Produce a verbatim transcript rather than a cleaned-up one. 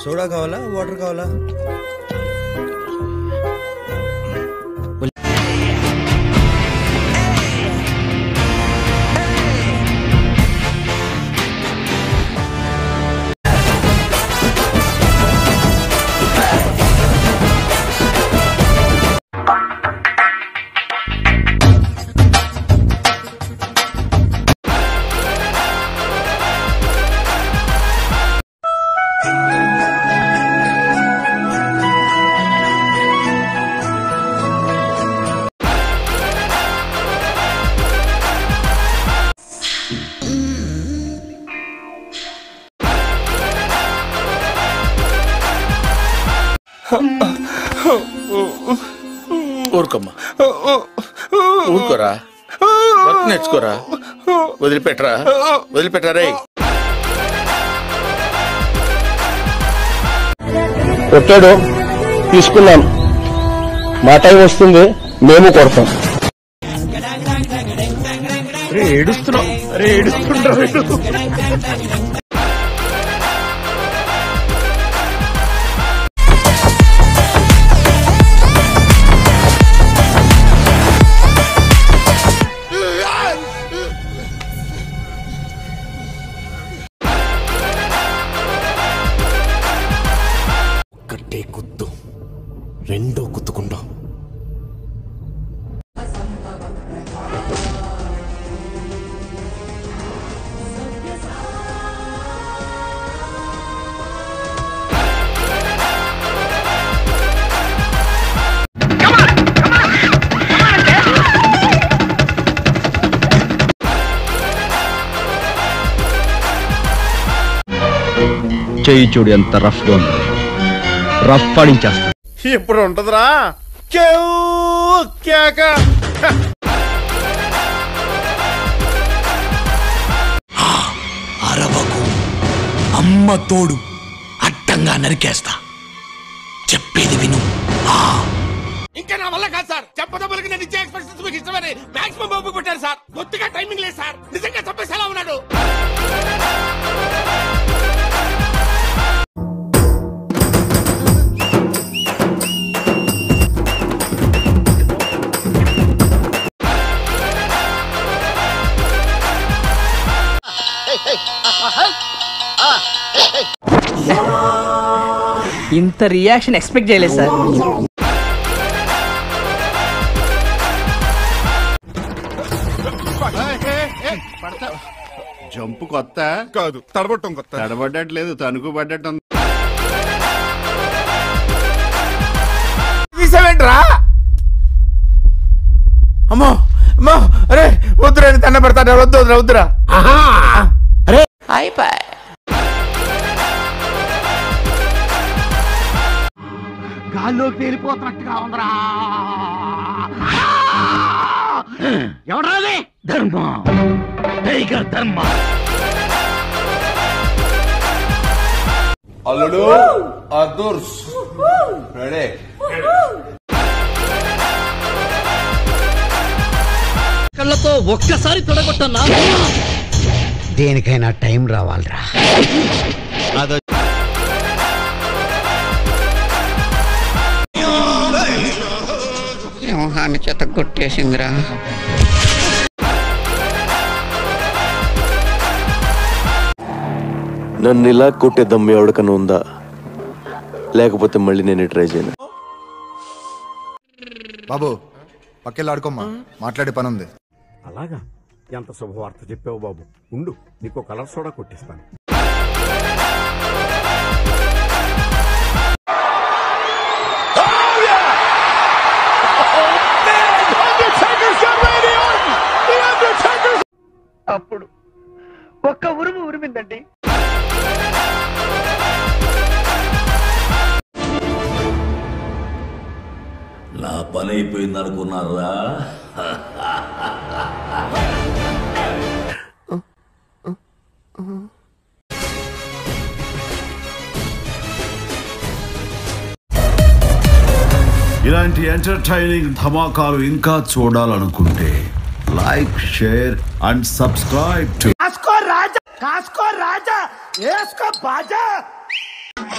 Soda కావాలా water కావాలా? ఊరుకోమ్మా, ఊరుకోరా, వర్క్ నేర్చుకోరా, వదిలిపెట్టరా వదిలిపెట్టరా. కొట్టాడు, తీసుకున్నాను. మా టైం వస్తుంది, మేము కొడతాం. ఏడుస్తున్నాం, అరే ఏడుస్తుంటారు. ఒక్కటే కుత్తు, రెండో కుత్తుకుంటాం. చెయ్యి చూడు ఎంత రఫ్ గా ఉంది, రఫ్ పడించేస్తా. ఇప్పుడు ఉంటదిరా అరవకు, అమ్మ తోడు, అడ్డంగా నరికేస్తా. చెప్పేది విను. ఇంకా నా వల్ల కాదు సార్. చెప్పదమ్మలకి నేను ఇచ్చే ఎక్స్ప్రెషన్స్ మీకు ఇష్టమని మాక్సిమం బాబు పెట్టారు సార్. కొద్దిగా టైమింగ్ లేదు సార్. నిజంగా చంపేసి ఎలా ఉన్నాడు. ఇంత రియాక్షన్ ఎక్స్పెక్ట్ చేయలేదు సార్. జంపు కొత్త కాదు, తడబట్టం కొత్త. తడబడ్డట్లేదు, తణుకు పడ్డట్టు. తీసావేంట్రా? అమ్మో అమ్మో, అరే వద్దురా, దండ పెడతా. వద్దు వద్దురా వద్దురా. అరే అయిపోయి గాల్లోకి తేలిపోతున్నట్టుగా ఉందిరా. ఎవరాది? ధర్మ, టైగర్ ధర్మ. అల్లుడు అదుర్స్ రెడీ. కళ్ళతో ఒక్కసారి తొడగొట్టన్నా. దేనికైనా టైం రావాలిరా. సింహాన్ని చేత కొట్టేసిందిరా. నన్ను ఇలా కొట్టే దమ్ము ఎవరికన్నా ఉందా? లేకపోతే మళ్ళీ నేను ట్రై చేయను. బాబు పక్కెళ్ళి ఆడుకోమ్మా, మాట్లాడే పని ఉంది. అలాగా? ఎంత శుభవార్త చెప్పావు బాబు. ఉండు, నీకు కలర్ సోడా కొట్టిస్తాను. అప్పుడు ఒక్క ఉరుము ఉరిమిందండి. నా పని అయిపోయింది అనుకున్నారా? ఇలాంటి ఎంటర్టైనింగ్ ధమాకాలు ఇంకా చూడాలనుకుంటే like, share and subscribe to కాస్కో రాజా, కాస్కో రాజా, ఏస్కో బాజా.